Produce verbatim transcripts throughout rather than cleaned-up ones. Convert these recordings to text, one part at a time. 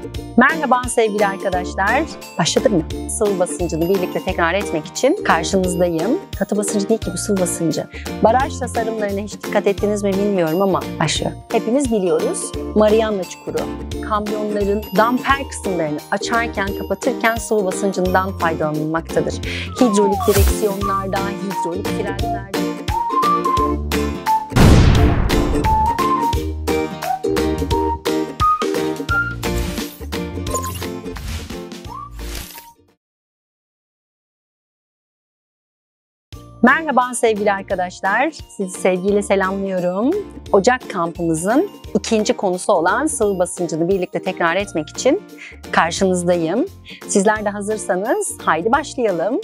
Merhaba sevgili arkadaşlar. Başladık mı? Sıvı basıncını birlikte tekrar etmek için karşınızdayım. Katı basıncı değil ki bu, sıvı basıncı. Baraj tasarımlarına hiç dikkat ettiniz mi bilmiyorum ama başlıyor. Hepimiz biliyoruz. Mariana Çukuru, kamyonların damper kısımlarını açarken, kapatırken sıvı basıncından faydalanılmaktadır. Hidrolik direksiyonlarda, hidrolik frenlerde. Merhaba sevgili arkadaşlar, sizi sevgiyle selamlıyorum. Ocak kampımızın ikinci konusu olan sıvı basıncını birlikte tekrar etmek için karşınızdayım. Sizler de hazırsanız haydi başlayalım.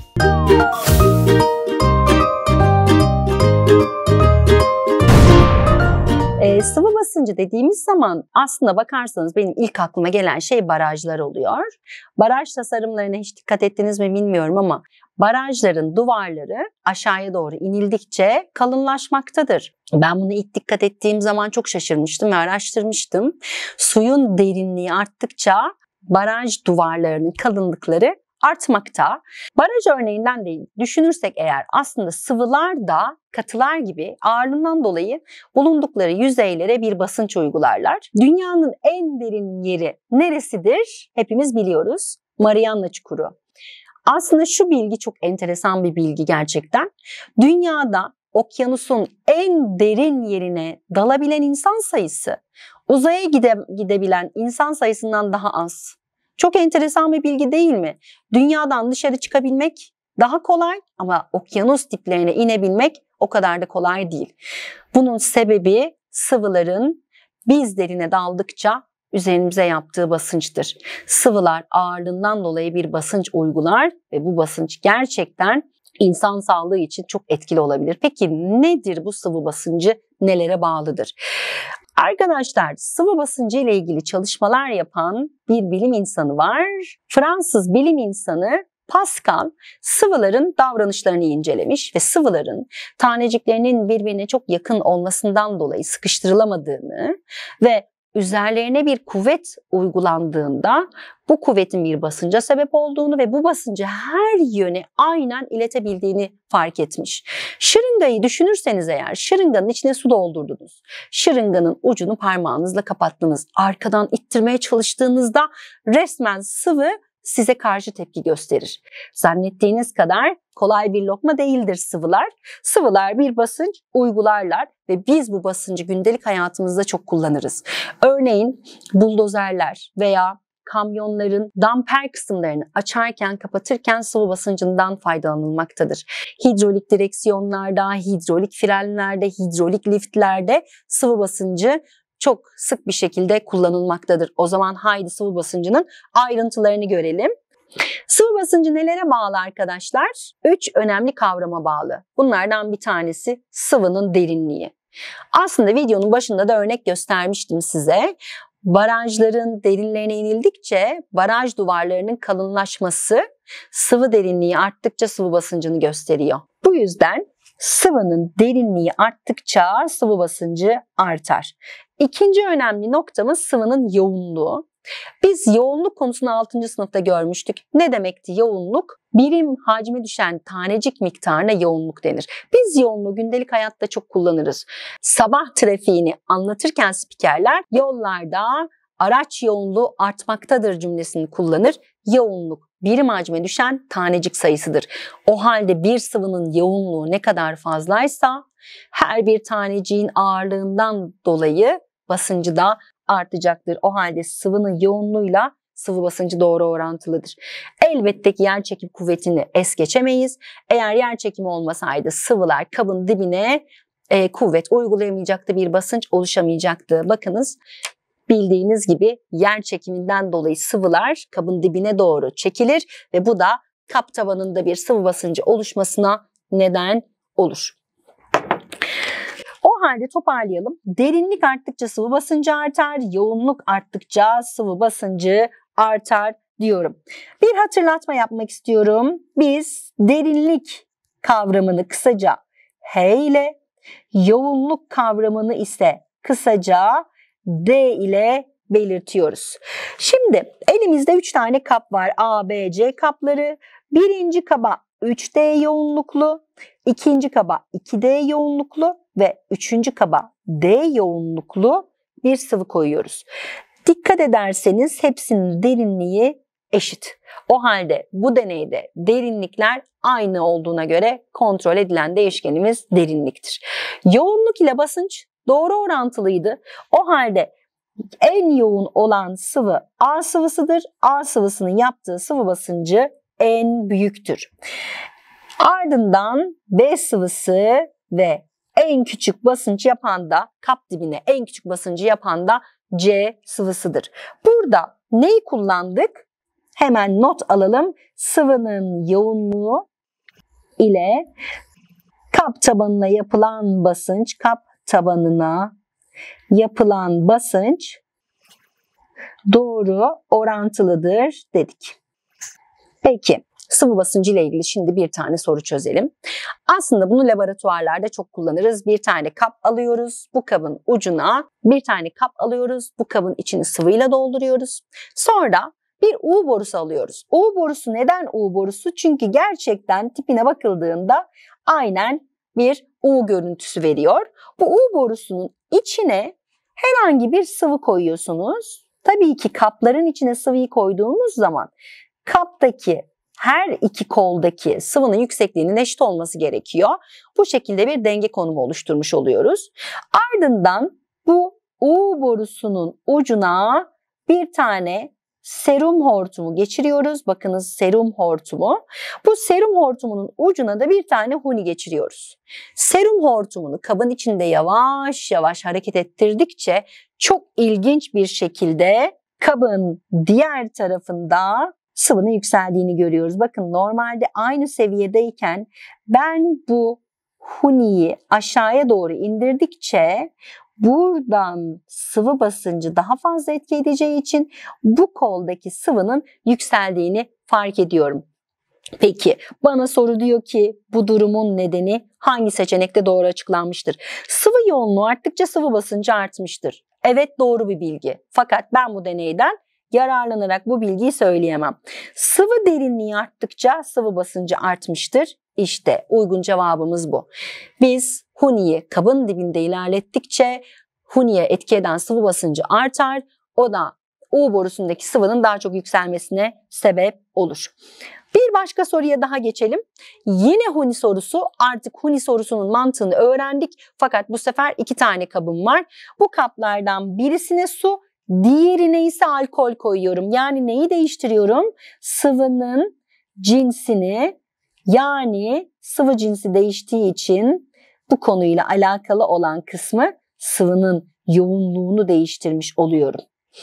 Ee, sıvı basıncı dediğimiz zaman aslında bakarsanız benim ilk aklıma gelen şey barajlar oluyor. Baraj tasarımlarına hiç dikkat ettiniz mi bilmiyorum ama barajların duvarları aşağıya doğru inildikçe kalınlaşmaktadır. Ben bunu ilk dikkat ettiğim zaman çok şaşırmıştım ve araştırmıştım. Suyun derinliği arttıkça baraj duvarlarının kalınlıkları artmakta. Baraj örneğinden de düşünürsek eğer aslında sıvılar da katılar gibi ağırlığından dolayı bulundukları yüzeylere bir basınç uygularlar. Dünyanın en derin yeri neresidir? Hepimiz biliyoruz. Mariana Çukuru. Aslında şu bilgi çok enteresan bir bilgi gerçekten. Dünyada okyanusun en derin yerine dalabilen insan sayısı uzaya gide, gidebilen insan sayısından daha az. Çok enteresan bir bilgi değil mi? Dünyadan dışarı çıkabilmek daha kolay ama okyanus diplerine inebilmek o kadar da kolay değil. Bunun sebebi sıvıların biz derine daldıkça üzerimize yaptığı basınçtır. Sıvılar ağırlığından dolayı bir basınç uygular ve bu basınç gerçekten insan sağlığı için çok etkili olabilir. Peki nedir bu sıvı basıncı? Nelere bağlıdır? Arkadaşlar, sıvı basıncı ile ilgili çalışmalar yapan bir bilim insanı var. Fransız bilim insanı Pascal sıvıların davranışlarını incelemiş ve sıvıların taneciklerinin birbirine çok yakın olmasından dolayı sıkıştırılamadığını ve üzerlerine bir kuvvet uygulandığında bu kuvvetin bir basınca sebep olduğunu ve bu basıncı her yöne aynen iletebildiğini fark etmiş. Şırıngayı düşünürseniz eğer, şırınganın içine su doldurdunuz. Şırınganın ucunu parmağınızla kapattınız. Arkadan ittirmeye çalıştığınızda resmen sıvı size karşı tepki gösterir. Zannettiğiniz kadar kolay bir lokma değildir sıvılar. Sıvılar bir basınç uygularlar ve biz bu basıncı gündelik hayatımızda çok kullanırız. Örneğin buldozerler veya kamyonların damper kısımlarını açarken, kapatırken sıvı basıncından faydalanılmaktadır. Hidrolik direksiyonlarda, hidrolik frenlerde, hidrolik liftlerde sıvı basıncı çok sık bir şekilde kullanılmaktadır. O zaman haydi sıvı basıncının ayrıntılarını görelim. Sıvı basıncı nelere bağlı arkadaşlar? Üç önemli kavrama bağlı. Bunlardan bir tanesi sıvının derinliği. Aslında videonun başında da örnek göstermiştim size. Barajların derinlerine inildikçe baraj duvarlarının kalınlaşması sıvı derinliği arttıkça sıvı basıncını gösteriyor. Bu yüzden sıvının derinliği arttıkça sıvı basıncı artar. İkinci önemli noktamız sıvının yoğunluğu. Biz yoğunluk konusunu altıncı sınıfta görmüştük. Ne demekti yoğunluk? Birim hacmi düşen tanecik miktarına yoğunluk denir. Biz yoğunluğu gündelik hayatta çok kullanırız. Sabah trafiğini anlatırken spikerler yollarda araç yoğunluğu artmaktadır cümlesini kullanır. Yoğunluk birim hacme düşen tanecik sayısıdır. O halde bir sıvının yoğunluğu ne kadar fazlaysa her bir taneciğin ağırlığından dolayı basıncı da artacaktır. O halde sıvının yoğunluğuyla sıvı basıncı doğru orantılıdır. Elbette ki yerçekim kuvvetini es geçemeyiz. Eğer yerçekimi olmasaydı sıvılar kabın dibine e, kuvvet uygulayamayacaktı, bir basınç oluşamayacaktı. Bakınız, bildiğiniz gibi yer çekiminden dolayı sıvılar kabın dibine doğru çekilir ve bu da kap tabanında bir sıvı basıncı oluşmasına neden olur. O halde toparlayalım. Derinlik arttıkça sıvı basıncı artar, yoğunluk arttıkça sıvı basıncı artar diyorum. Bir hatırlatma yapmak istiyorum. Biz derinlik kavramını kısaca H ile, yoğunluk kavramını ise kısaca D ile belirtiyoruz. Şimdi elimizde üç tane kap var. A, B, C kapları. Birinci kaba üç D yoğunluklu, ikinci kaba iki D yoğunluklu ve üçüncü kaba D yoğunluklu bir sıvı koyuyoruz. Dikkat ederseniz hepsinin derinliği eşit. O halde bu deneyde derinlikler aynı olduğuna göre kontrol edilen değişkenimiz derinliktir. Yoğunluk ile basınç doğru orantılıydı. O halde en yoğun olan sıvı A sıvısıdır. A sıvısının yaptığı sıvı basıncı en büyüktür. Ardından B sıvısı ve en küçük basınç yapan da kap dibine en küçük basıncı yapan da C sıvısıdır. Burada neyi kullandık? Hemen not alalım. Sıvının yoğunluğu ile kap tabanına yapılan basınç, kap tabanına yapılan basınç doğru orantılıdır dedik. Peki sıvı basıncı ile ilgili şimdi bir tane soru çözelim. Aslında bunu laboratuvarlarda çok kullanırız. Bir tane kap alıyoruz. Bu kabın ucuna bir tane kap alıyoruz. Bu kabın içini sıvıyla dolduruyoruz. Sonra bir U borusu alıyoruz. U borusu neden U borusu? Çünkü gerçekten tipine bakıldığında aynen bir U görüntüsü veriyor. Bu U borusunun içine herhangi bir sıvı koyuyorsunuz. Tabii ki kapların içine sıvıyı koyduğumuz zaman kaptaki her iki koldaki sıvının yüksekliğinin eşit olması gerekiyor. Bu şekilde bir denge konumu oluşturmuş oluyoruz. Ardından bu U borusunun ucuna bir tane serum hortumu geçiriyoruz. Bakınız serum hortumu. Bu serum hortumunun ucuna da bir tane huni geçiriyoruz. Serum hortumunu kabın içinde yavaş yavaş hareket ettirdikçe çok ilginç bir şekilde kabın diğer tarafında sıvının yükseldiğini görüyoruz. Bakın normalde aynı seviyedeyken ben bu huniyi aşağıya doğru indirdikçe buradan sıvı basıncı daha fazla etki edeceği için bu koldaki sıvının yükseldiğini fark ediyorum. Peki bana soru diyor ki bu durumun nedeni hangi seçenekte doğru açıklanmıştır? Sıvı yoğunluğu arttıkça sıvı basıncı artmıştır. Evet, doğru bir bilgi. Fakat ben bu deneyden yararlanarak bu bilgiyi söyleyemem. Sıvı derinliği arttıkça sıvı basıncı artmıştır. İşte uygun cevabımız bu. Biz huniyi kabın dibinde ilerlettikçe huniye etki eden sıvı basıncı artar. O da U borusundaki sıvının daha çok yükselmesine sebep olur. Bir başka soruya daha geçelim. Yine huni sorusu. Artık huni sorusunun mantığını öğrendik. Fakat bu sefer iki tane kabım var. Bu kaplardan birisine su, diğerine ise alkol koyuyorum. Yani neyi değiştiriyorum? Sıvının cinsini, yani sıvı cinsi değiştiği için bu konuyla alakalı olan kısmı sıvının yoğunluğunu değiştirmiş oluyorum.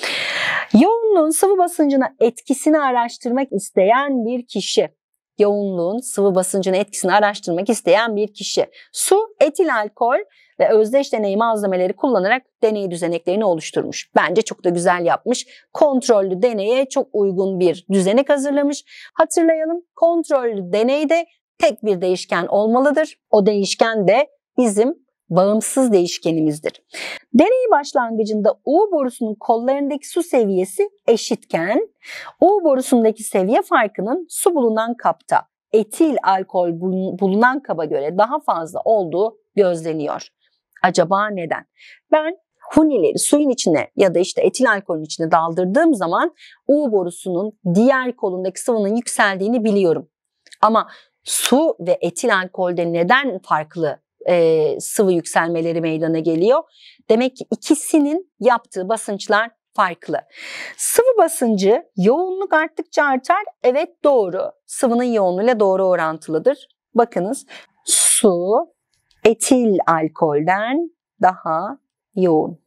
Yoğunluğun sıvı basıncına etkisini araştırmak isteyen bir kişi, yoğunluğun sıvı basıncına etkisini araştırmak isteyen bir kişi, su, etil alkol ve özdeş deney malzemeleri kullanarak deney düzeneklerini oluşturmuş. Bence çok da güzel yapmış. Kontrollü deneye çok uygun bir düzenek hazırlamış. Hatırlayalım, kontrollü deneyde tek bir değişken olmalıdır. O değişken de bizim bağımsız değişkenimizdir. Deney başlangıcında U borusunun kollarındaki su seviyesi eşitken U borusundaki seviye farkının su bulunan kapta etil alkol bulunan kaba göre daha fazla olduğu gözleniyor. Acaba neden? Ben hunileri suyun içine ya da işte etil alkolün içine daldırdığım zaman U borusunun diğer kolundaki sıvının yükseldiğini biliyorum. Ama su ve etil alkolde neden farklı e, sıvı yükselmeleri meydana geliyor? Demek ki ikisinin yaptığı basınçlar farklı. Sıvı basıncı yoğunluk arttıkça artar. Evet, doğru. Sıvının yoğunluğuyla doğru orantılıdır. Bakınız, su etil alkolden daha yoğun.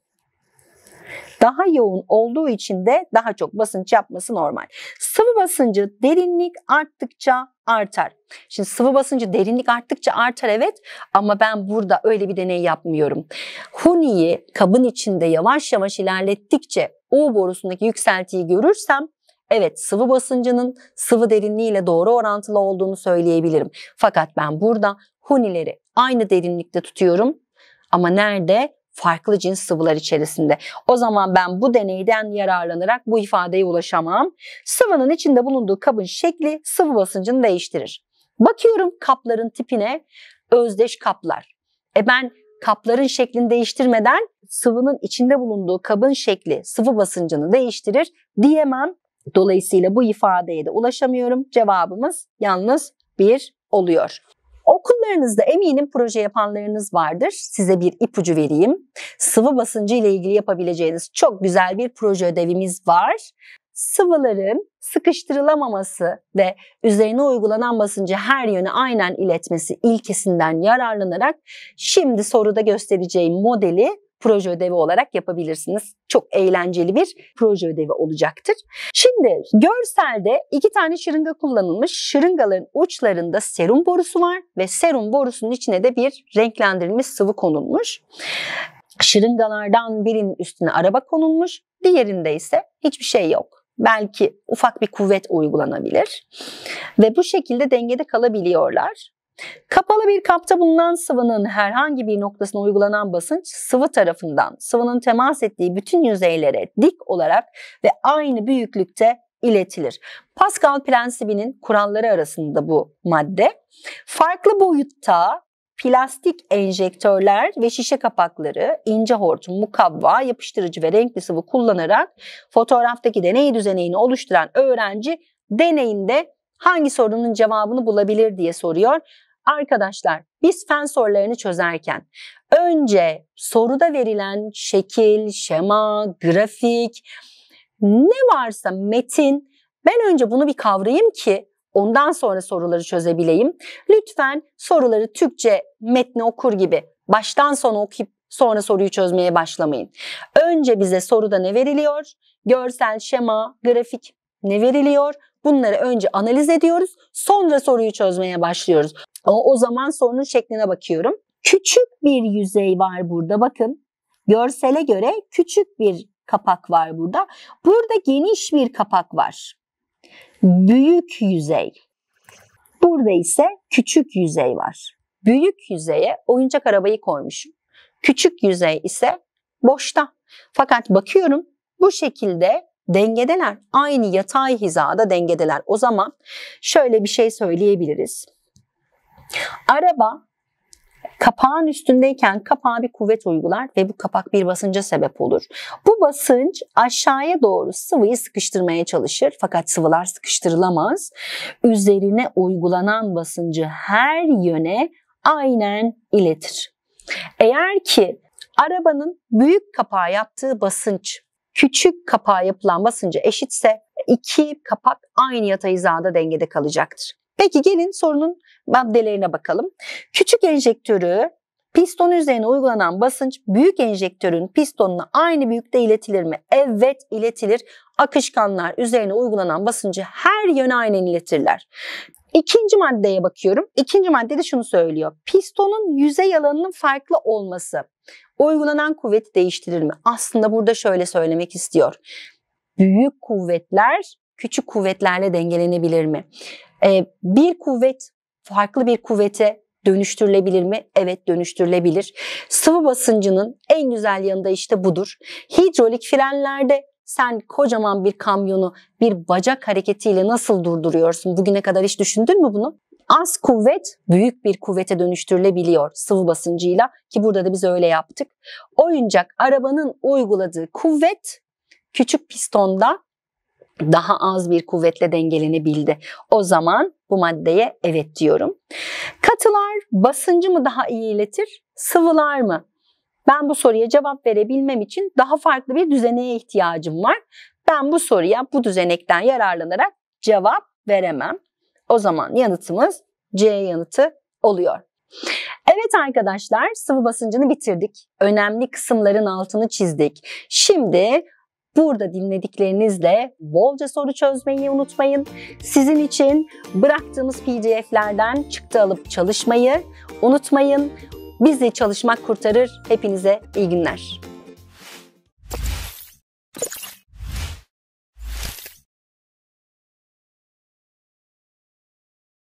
Daha yoğun olduğu için de daha çok basınç yapması normal. Sıvı basıncı derinlik arttıkça artar. Şimdi sıvı basıncı derinlik arttıkça artar, evet, ama ben burada öyle bir deney yapmıyorum. Huniyi kabın içinde yavaş yavaş ilerlettikçe U borusundaki yükseltiyi görürsem evet, sıvı basıncının sıvı derinliğiyle doğru orantılı olduğunu söyleyebilirim. Fakat ben burada hunileri aynı derinlikte tutuyorum ama nerede? farklı cins sıvılar içerisinde. O zaman ben bu deneyden yararlanarak bu ifadeye ulaşamam. Sıvının içinde bulunduğu kabın şekli sıvı basıncını değiştirir. Bakıyorum kapların tipine, özdeş kaplar. E ben kapların şeklini değiştirmeden sıvının içinde bulunduğu kabın şekli sıvı basıncını değiştirir diyemem. Dolayısıyla bu ifadeye de ulaşamıyorum. Cevabımız yalnız bir oluyor. Okullarınızda eminim proje yapanlarınız vardır. Size bir ipucu vereyim. Sıvı basıncı ile ilgili yapabileceğiniz çok güzel bir proje ödevimiz var. Sıvıların sıkıştırılamaması ve üzerine uygulanan basıncı her yöne aynen iletmesi ilkesinden yararlanarak şimdi soruda göstereceğim modeli proje ödevi olarak yapabilirsiniz. Çok eğlenceli bir proje ödevi olacaktır. Şimdi görselde iki tane şırınga kullanılmış. Şırıngaların uçlarında serum borusu var ve serum borusunun içine de bir renklendirilmiş sıvı konulmuş. Şırıngalardan birinin üstüne araba konulmuş, diğerinde ise hiçbir şey yok. Belki ufak bir kuvvet uygulanabilir ve bu şekilde dengede kalabiliyorlar. Kapalı bir kapta bulunan sıvının herhangi bir noktasına uygulanan basınç sıvı tarafından sıvının temas ettiği bütün yüzeylere dik olarak ve aynı büyüklükte iletilir. Pascal prensibinin kuralları arasında bu madde. Farklı boyutta plastik enjektörler ve şişe kapakları, ince hortum, mukavva, yapıştırıcı ve renkli sıvı kullanarak fotoğraftaki deney düzenini oluşturan öğrenci deneyinde hangi sorunun cevabını bulabilir diye soruyor. Arkadaşlar biz fen sorularını çözerken önce soruda verilen şekil, şema, grafik ne varsa metin ben önce bunu bir kavrayayım ki ondan sonra soruları çözebileyim. Lütfen soruları Türkçe metni okur gibi baştan sona okuyup sonra soruyu çözmeye başlamayın. Önce bize soruda ne veriliyor? Görsel, şema, grafik ne veriliyor? Bunları önce analiz ediyoruz, sonra soruyu çözmeye başlıyoruz. O, o zaman sorunun şekline bakıyorum. Küçük bir yüzey var burada bakın. Görsele göre küçük bir kapak var burada. Burada geniş bir kapak var. Büyük yüzey. Burada ise küçük yüzey var. Büyük yüzeye oyuncak arabayı koymuşum. Küçük yüzey ise boşta. Fakat bakıyorum bu şekilde dengedeler. Aynı yatay hizada dengedeler. O zaman şöyle bir şey söyleyebiliriz. Araba kapağın üstündeyken kapağa bir kuvvet uygular ve bu kapak bir basınca sebep olur. Bu basınç aşağıya doğru sıvıyı sıkıştırmaya çalışır fakat sıvılar sıkıştırılamaz. Üzerine uygulanan basıncı her yöne aynen iletir. Eğer ki arabanın büyük kapağa yaptığı basınç küçük kapağa yapılan basınca eşitse iki kapak aynı yatay hizada dengede kalacaktır. Peki gelin sorunun maddelerine bakalım. Küçük enjektörü piston üzerine uygulanan basınç büyük enjektörün pistonuna aynı büyüklükte iletilir mi? Evet iletilir. Akışkanlar üzerine uygulanan basıncı her yöne aynen iletirler. İkinci maddeye bakıyorum. İkinci maddede şunu söylüyor. Pistonun yüzey alanının farklı olması uygulanan kuvveti değiştirir mi? Aslında burada şöyle söylemek istiyor. Büyük kuvvetler küçük kuvvetlerle dengelenebilir mi? Ee, bir kuvvet farklı bir kuvvete dönüştürülebilir mi? Evet dönüştürülebilir. Sıvı basıncının en güzel yanı da işte budur. Hidrolik frenlerde sen kocaman bir kamyonu bir bacak hareketiyle nasıl durduruyorsun? Bugüne kadar hiç düşündün mü bunu? Az kuvvet büyük bir kuvvete dönüştürülebiliyor sıvı basıncıyla ki burada da biz öyle yaptık. Oyuncak arabanın uyguladığı kuvvet küçük pistonda daha az bir kuvvetle dengelenebildi. O zaman bu maddeye evet diyorum. Katılar basıncı mı daha iyi iletir, sıvılar mı? Ben bu soruya cevap verebilmem için daha farklı bir düzeneye ihtiyacım var. Ben bu soruya bu düzenekten yararlanarak cevap veremem. O zaman yanıtımız C yanıtı oluyor. Evet arkadaşlar sıvı basıncını bitirdik. Önemli kısımların altını çizdik. Şimdi burada dinlediklerinizle bolca soru çözmeyi unutmayın. Sizin için bıraktığımız P D F'lerden çıktı alıp çalışmayı unutmayın. Bizi çalışmak kurtarır. Hepinize iyi günler.